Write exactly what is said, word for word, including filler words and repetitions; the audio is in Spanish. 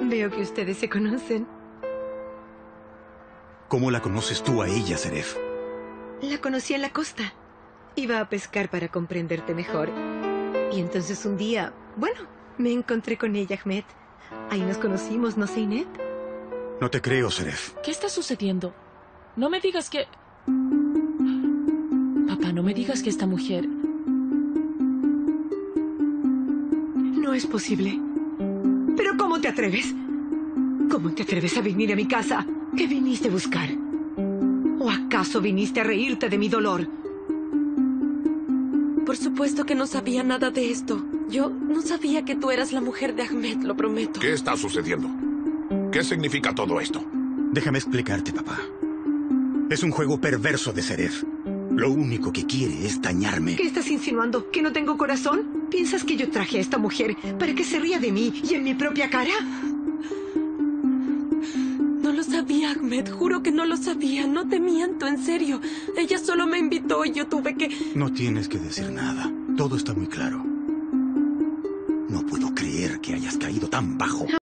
Veo que ustedes se conocen. ¿Cómo la conoces tú a ella, Seref? La conocí en la costa. Iba a pescar para comprenderte mejor. Y entonces un día, bueno, me encontré con ella, Ahmed. Ahí nos conocimos, ¿no, Zeynep? No te creo, Seref. ¿Qué está sucediendo? No me digas que... Papá, no me digas que esta mujer... No es posible. ¿Pero cómo te atreves? ¿Cómo te atreves a venir a mi casa? ¿Qué viniste a buscar? ¿O acaso viniste a reírte de mi dolor? Por supuesto que no sabía nada de esto. Yo no sabía que tú eras la mujer de Ahmed, lo prometo. ¿Qué está sucediendo? ¿Qué significa todo esto? Déjame explicarte, papá. Es un juego perverso de Seref. Lo único que quiere es dañarme. ¿Qué estás insinuando? ¿Que no tengo corazón? ¿Piensas que yo traje a esta mujer para que se ría de mí y en mi propia cara? No lo sabía, Ahmed. Juro que no lo sabía. No te miento, en serio. Ella solo me invitó y yo tuve que... No tienes que decir nada. Todo está muy claro. No puedo creer que hayas caído tan bajo.